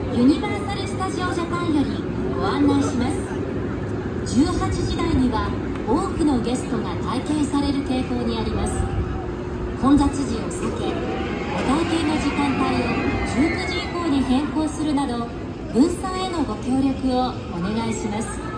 ユニバーサル・スタジオ・ジャパンよりご案内します。18時台には多くのゲストが体験される傾向にあります。混雑時を避け、お体験の時間帯を19時以降に変更するなど、分散へのご協力をお願いします。